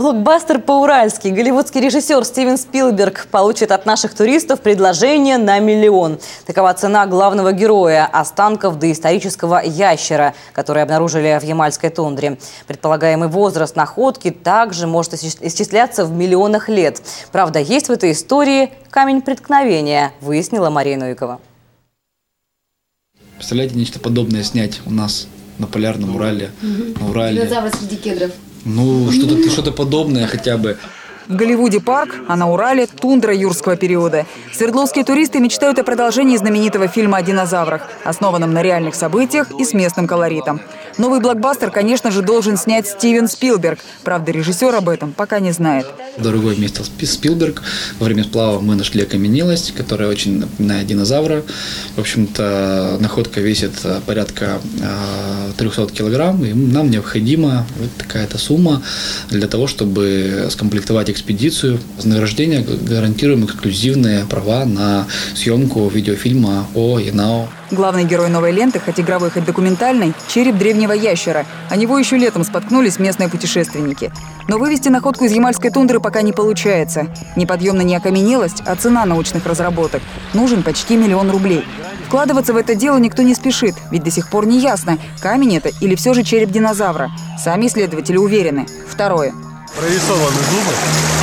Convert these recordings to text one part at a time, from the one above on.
Блокбастер по-уральски. Голливудский режиссер Стивен Спилберг получит от наших туристов предложение на 1 миллион. Такова цена главного героя – останков доисторического ящера, который обнаружили в ямальской тундре. Предполагаемый возраст находки также может исчисляться в миллионах лет. Правда, есть в этой истории камень преткновения, выяснила Мария Новикова. Представляете, нечто подобное снять у нас на полярном Урале, на Урале. Динозавры среди кедров. Ну, что-то подобное хотя бы. В Голливуде парк, а на Урале – тундра юрского периода. Свердловские туристы мечтают о продолжении знаменитого фильма о динозаврах, основанном на реальных событиях и с местным колоритом. Новый блокбастер, конечно же, должен снять Стивен Спилберг. Правда, режиссер об этом пока не знает. Дорогой мистер Спилберг. Во время сплава мы нашли окаменелость, которая очень напоминает динозавра. В общем-то, находка весит порядка 300 килограмм. И нам необходима вот такая-то сумма для того, чтобы скомплектовать экспедицию. Вознаграждение гарантируем эксклюзивные права на съемку видеофильма о Янао. Главный герой новой ленты, хоть игровой, хоть документальной, череп древнего ящера. О него еще летом споткнулись местные путешественники. Но вывести находку из ямальской тундры пока не получается. Неподъемна не окаменелость, а цена научных разработок. Нужен почти 1 миллион рублей. Вкладываться в это дело никто не спешит, ведь до сих пор не ясно, камень это или все же череп динозавра. Сами исследователи уверены. Второе. Прорисованы зубы,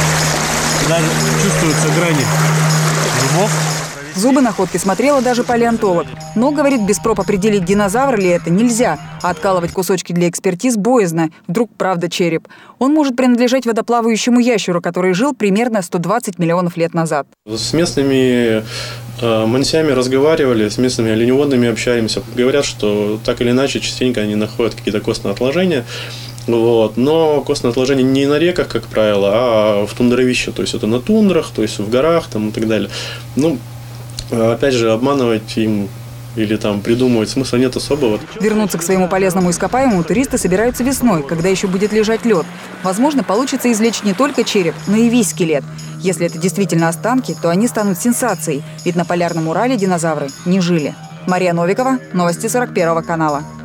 даже чувствуются грани зубов. Зубы находки смотрела даже палеонтолог. Но, говорит, без проб определить, динозавр ли это, нельзя. А откалывать кусочки для экспертиз боязно. Вдруг правда череп. Он может принадлежать водоплавающему ящеру, который жил примерно 120 миллионов лет назад. С местными мансиями разговаривали, с местными оленеводными общаемся. Говорят, что так или иначе частенько они находят какие-то костные отложения. Вот. Но костные отложения не на реках, как правило, а в тундровище. То есть это на тундрах, то есть в горах там, и так далее. Ну, опять же, обманывать им или там придумывать смысла нет особого. Вернуться к своему полезному ископаемому туристы собираются весной, когда еще будет лежать лед. Возможно, получится извлечь не только череп, но и весь скелет. Если это действительно останки, то они станут сенсацией, ведь на полярном Урале динозавры не жили. Мария Новикова, новости 41 канала.